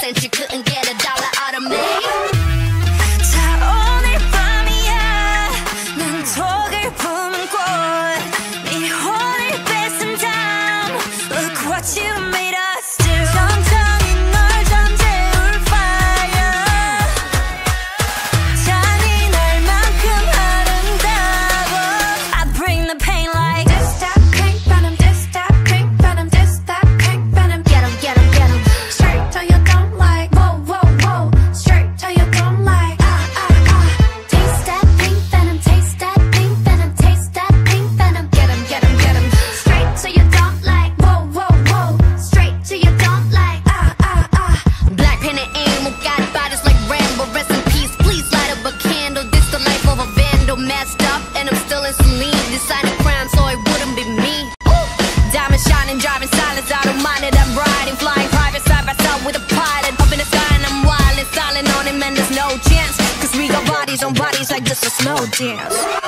and she couldn't get $1 out of me. 자 오늘 밤이야 난 독을 품은 꽃네 혼을 뺏은 다음 Look what you made us do 천천히 널 잠재울 fire 잔인할 만큼 아름다워 I bring the pain like This that pink venom This that pink venom This that pink venom Get 'em, get 'em, get 'em. Straight till you don't like Whoa, whoa, whoa Straight till you don't like Taste that pink venom, taste that pink venom, taste that pink venom. Get 'em, get 'em, get 'em. Straight till you don't like Whoa, whoa, whoa Straight till you don't like Blackpink and aim, got bodies like Rambo. Rest in peace, please light up a candle. This the life of a vandal, messed up, and I'm still in saline. Decided crime, so it wouldn't be me. Diamond shining, driving silence, I don't mind it. I'm riding, flying private side by side with a pilot. Up in the sky and I'm wild and silent on him, and there's no chance. Cause we got bodies on bodies like this a slow dance.